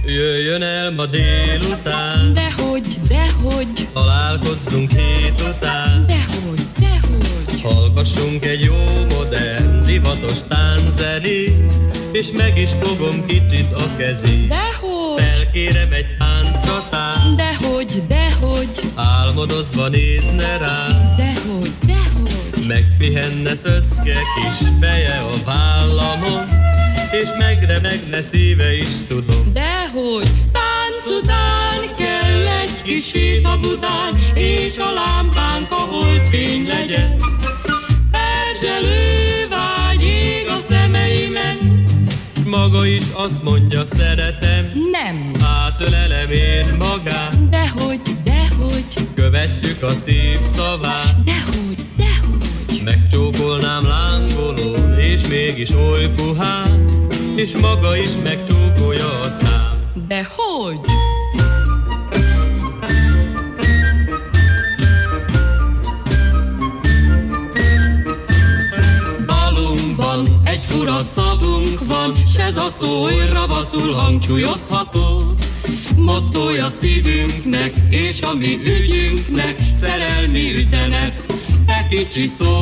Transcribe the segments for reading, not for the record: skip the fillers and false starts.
Jöjjön el ma délután, dehogy, találkozzunk hét után. dehogy, Hallgassunk egy jó modern, divatos tánczenét, és meg is fogom kicsit a kezét. dehogy, Felkérem egy táncra tán, dehogy, álmodozva nézne rám. dehogy, Megpihenne szöszke kis feje a vállamon, és megremegne szíve is tudom. dehogy. Tánc után kell egy kis hét a Budán, és a lámpánk a holdfény legyen. Perzselő vágy ég a szemeimen, S maga is azt mondja, szeretem, nem, átölelem én magát. dehogy, Követjük a szív szavát, dehogy, megcsókolnám lángolón, és mégis oly puhán, és maga is megcsókolja a szám. dehogy. Dalunkban egy fura szavunk van, s ez a szó oly ravaszul hangsúlyozható. Mottója szívünknek, és a mi ügyünknek, szerelmi üzenet, e kicsi szó.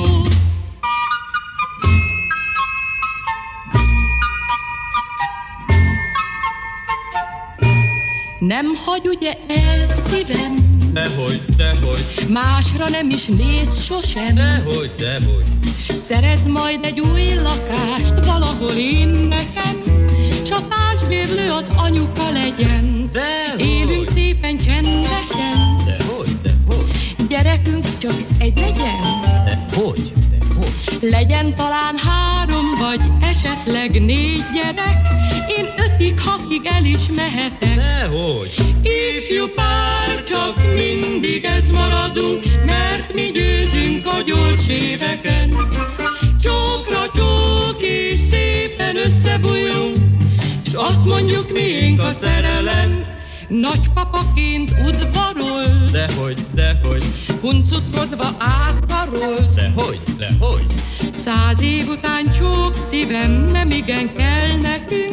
Nem hagy ugye el szívem, Dehogy, másra nem is néz sosem. dehogy. Szerez majd egy új lakást valahol én nekem, s a társbérlő az anyuka legyen. Dehogy. Élünk szépen csendesen, Dehogy. gyerekünk csak egy legyen. Dehogy. Legyen talán 3 vagy esetleg 4 gyerek, én 5-ig, 6-ig el is mehetek. Dehogy. Ifjú pár, csak mindig ez maradunk, mert mi győzünk a gyors éveken. Csókra csók és szépen összebújunk, s azt mondjuk, miénk a szerelem. Nagypapaként udvarolsz, Dehogy. huncutkodva átkarolsz. Dehogy. 100 év után csók szívem, nem igen kell nekünk.